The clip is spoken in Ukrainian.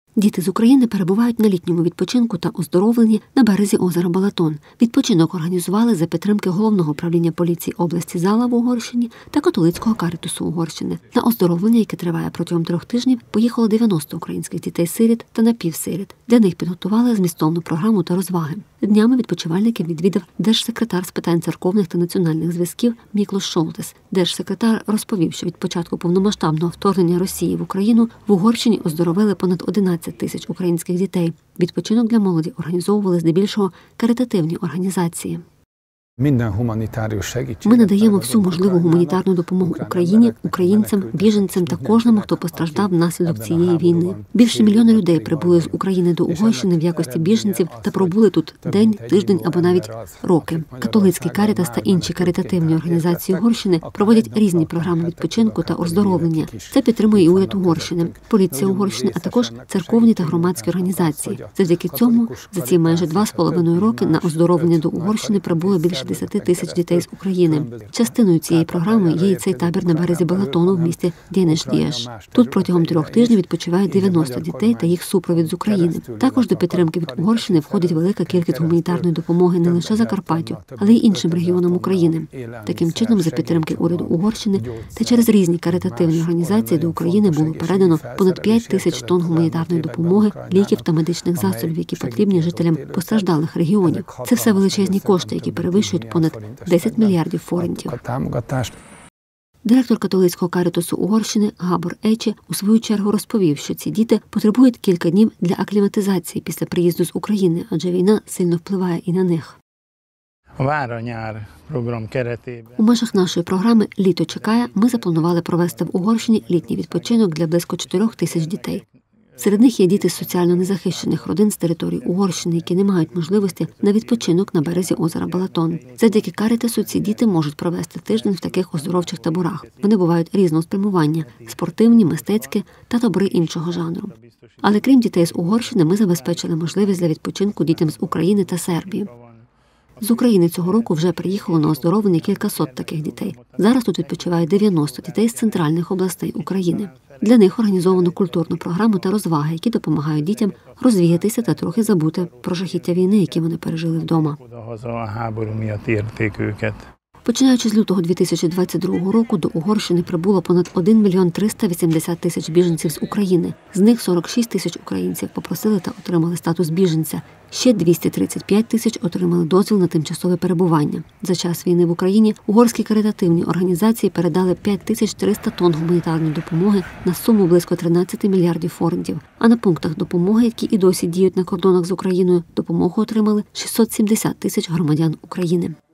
Діти з України перебувають на літньому відпочинку та оздоровленні на березі озера Балатон. Відпочинок організували за підтримки Головного управління поліції області Зала в Угорщині та католицького карітасу Угорщини. На оздоровлення, яке триває протягом 3 тижнів, поїхало 90 українських дітей-сиріт та напівсиріт. Для них підготували змістовну програму та розваги. Днями відпочивальників відвідав держсекретар з питань церковних та національних зв'язків Міклош Шолтес. Держсекретар розповів, що від початку повномасштабного вторгнення Росії в Україну в Угорщині оздоровили понад 11 тисяч українських дітей. Відпочинок для молоді організовували здебільшого каритативні організації. Ми надаємо всю можливу гуманітарну допомогу Україні, українцям, біженцям та кожному, хто постраждав внаслідок цієї війни. Більше мільйона людей прибули з України до Угорщини в якості біженців та пробули тут день, тиждень або навіть роки. Католицький карітас та інші каритативні організації Угорщини проводять різні програми відпочинку та оздоровлення. Це підтримує і уряд Угорщини, поліція Угорщини, а також церковні та громадські організації. Завдяки цьому за ці майже 2,5 роки на оздоровлення до Угорщини прибуло більше 10 тисяч дітей з України. Частиною цієї програми є і цей табір на березі Балатону в місті Дєнеш-Дієш. Тут протягом 3 тижнів відпочивають 90 дітей та їх супровід з України. Також до підтримки від Угорщини входить велика кількість гуманітарної допомоги не лише Закарпаттю, але й іншим регіонам України. Таким чином, за підтримки уряду Угорщини та через різні каритативні організації до України було передано понад 5 тисяч тонн гуманітарної допомоги, ліків та медичних засобів, які потрібні жителям постраждалих регіонів. Це все величезні кошти, які перевищують понад 10 мільярдів форинтів. Директор католицького карітасу Угорщини Gábor Ечі у свою чергу розповів, що ці діти потребують кілька днів для акліматизації після приїзду з України, адже війна сильно впливає і на них. У межах нашої програми «Літо чекає» ми запланували провести в Угорщині літній відпочинок для близько 4 тисяч дітей. Серед них є діти з соціально незахищених родин з території Угорщини, які не мають можливості на відпочинок на березі озера Балатон. Завдяки карітасу ці діти можуть провести тиждень в таких оздоровчих таборах. Вони бувають різного спрямування – спортивні, мистецькі та табори іншого жанру. Але крім дітей з Угорщини, ми забезпечили можливість для відпочинку дітям з України та Сербії. З України цього року вже приїхало на оздоровлення кількасот таких дітей. Зараз тут відпочиває 90 дітей з центральних областей України. Для них організовано культурну програму та розваги, які допомагають дітям розвіятися та трохи забути про жахіття війни, які вони пережили вдома. Починаючи з лютого 2022 року до Угорщини прибуло понад 1 мільйон 380 тисяч біженців з України. З них 46 тисяч українців попросили та отримали статус біженця. Ще 235 тисяч отримали дозвіл на тимчасове перебування. За час війни в Україні угорські каритативні організації передали 5300 тонн гуманітарної допомоги на суму близько 13 мільярдів форинтів. А на пунктах допомоги, які і досі діють на кордонах з Україною, допомогу отримали 670 тисяч громадян України.